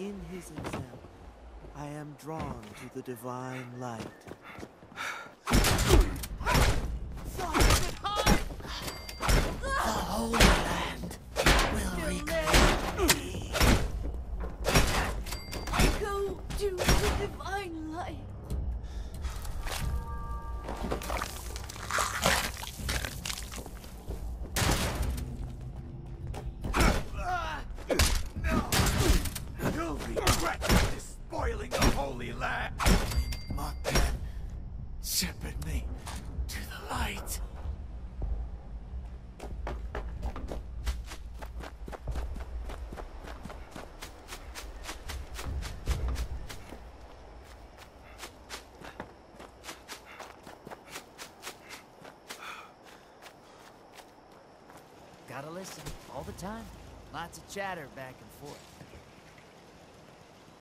In his example, I am drawn to the divine light. The Holy Land will reclaim me. Go to the divine light. You'll regret despoiling the Holy Land. Mothman shepherd me to the light. Gotta listen all the time. Lots of chatter back and forth.